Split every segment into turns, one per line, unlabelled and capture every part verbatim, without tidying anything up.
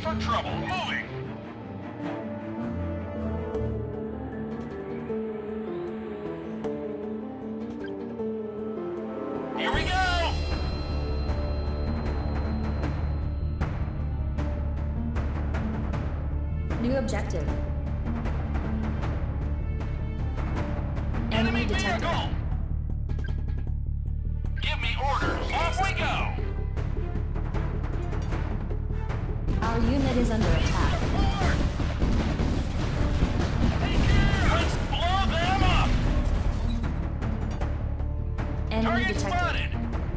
for trouble. Moving. Here we go.
New objective.
Enemy
Enemy detected.
vehicle. Give me orders. Off we go.
Our unit is under attack.
Support. Take care. Let's blow them up.
Enemy
Target
detected.
spotted.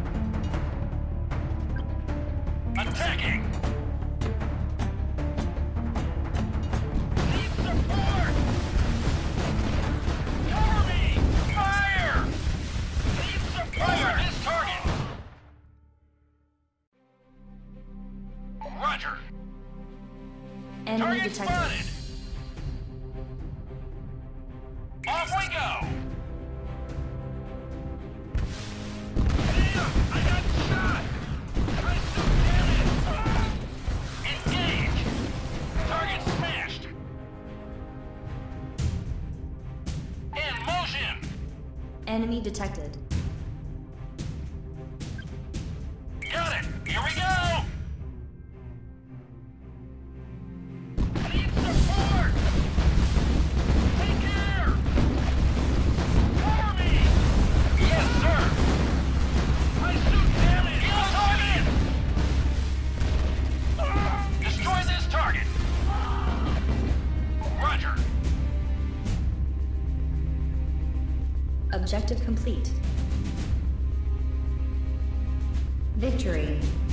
Attacking. Need support. Cover me. Fire. Need support. Fire this target. Roger.
Enemy
Target
detected.
spotted. Off we go. Damn, I got shot. I still get it. Engage. Target smashed. In motion.
Enemy detected.
Got it. Here we go. Need support. Take care. Cover me. Yes, sir. My suit damaged. Kill target. Destroy this target. Roger.
Objective complete. Victory.